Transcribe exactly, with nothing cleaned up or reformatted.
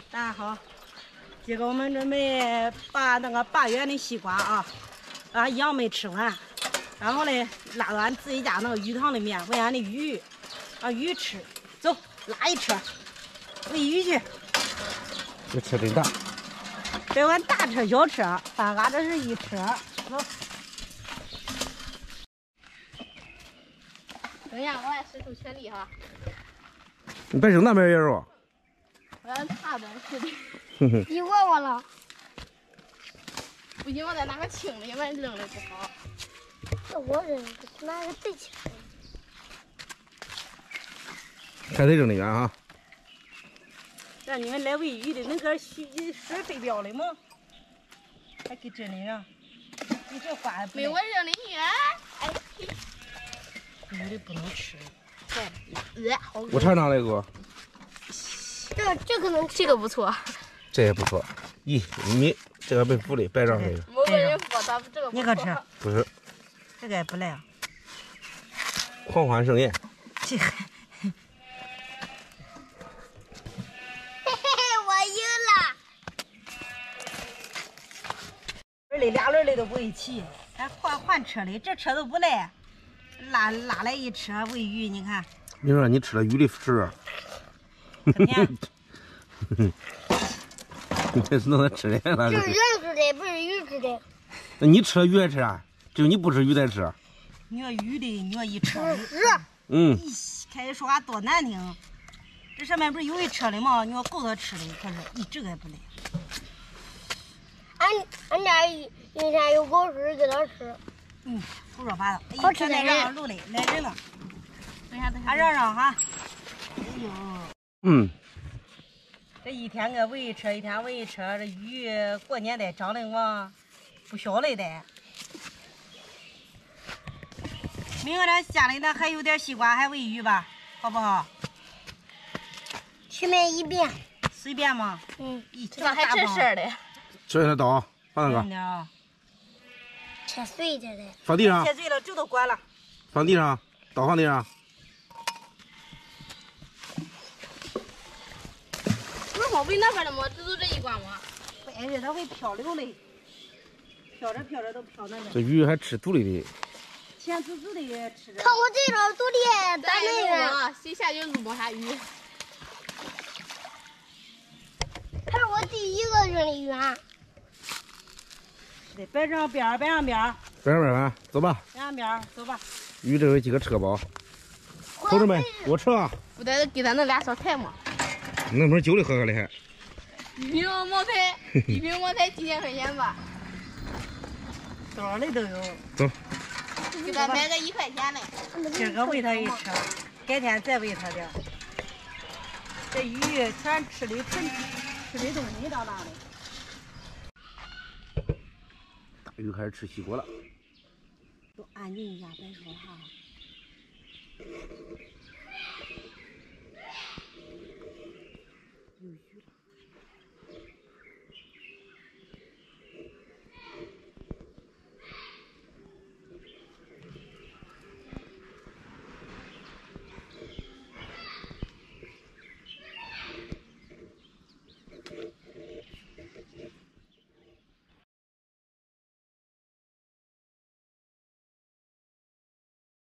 大家好，今个我们准备把那个八元的西瓜啊，啊一样没吃完，然后呢拉到俺自己家那个鱼塘里面喂俺的鱼，让鱼吃。走，拉一车，喂鱼去。 这车真大。 这有俺大车、小车，咱俺这是一车。走。 等一下，我来使出全力哈。 你别扔那边也肉。 我要擦边使的。 哼哼。 你问我了。 不行，我再拿个轻的，要不然扔的不好。 这我扔的，拿个最轻的。 还得扔得远啊！ 让你们来喂鱼的，那个水水飞镖的吗？还给真的呢？你这花没我扔的远。哎， 鱼的不能吃。 呃，好恶我尝尝那个。 这这个能吃， 这个不错。 这也不错。咦，你这个被腐的，白让这个。 某个人说咱们这个你可吃？ 不是。 这个也不赖。 狂欢盛宴。 这个。的俩轮的都不会骑，咱换换车的，这车都不赖，拉拉来一车喂鱼，你看。 你说你吃了鱼的屎。 可甜。 你这是弄的吃的那这是人吃的，不是鱼吃的。 那你吃了鱼还吃啊？只有你不吃鱼才吃。 你说鱼的，你说一车。 是。 嗯。 开始说话多难听，这上面不是有一车的吗？你说够他吃的，可是你这个也不赖。 俺俺家一天有狗屎给他吃。 嗯，胡说八道。 好吃的来让让路嘞，来人了。 等一下，等一下。 俺让让哈。哎呦。 嗯。 这一天个喂一车，一天喂一车，这鱼过年得长得我不小了得。明个这家里呢还有点西瓜，还喂鱼吧，好不好？ 去买一遍。 随便吗？ 嗯。 这咋还真事的？ 这是刀，放那个。 切碎着的。 放地上。 切碎了，这都关了。 放地上，刀放地上。 那好，喂那边的吗？只有这一罐吗？ 哎呀，它会漂流嘞，飘着飘着都飘那边。 这鱼还吃肚里的。 甜滋滋的吃着。 看我这张肚里咱那个，谁下去撸不下鱼？ 还是我第一个扔的远。 对，别上边儿，别上边儿。 别上边儿，走吧。 别上边儿，走吧。 鱼这有几个吃饱。同志们，我吃啊！ 不得给咱那俩小菜吗？ 那不是酒里喝喝的还？ 一瓶茅台，一瓶茅台几千块钱吧？ 多少的都有。 走。 给他买个一块钱的。 今个喂他一车，改天再喂他点。这鱼全吃的纯吃的东西到哪里？ 大鱼开始吃西瓜了。 都安静一下，别说话。